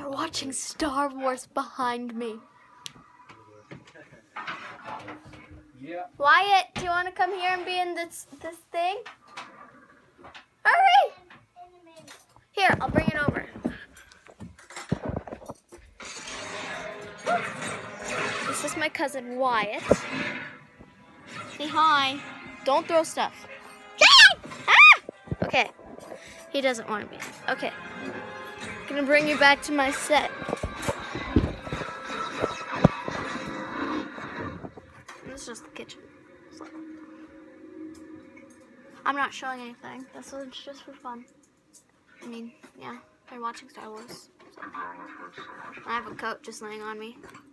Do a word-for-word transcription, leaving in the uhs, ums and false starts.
They're watching Star Wars behind me. Yeah. Wyatt, do you want to come here and be in this this thing? Hurry! Here, I'll bring it over. This is my cousin Wyatt. Say hi. Don't throw stuff. Ah! Okay. He doesn't want to be. Okay. I'm gonna bring you back to my set. This is just the kitchen. So, I'm not showing anything. This was just for fun. I mean, yeah, they're watching Star Wars. So. I have a coat just laying on me.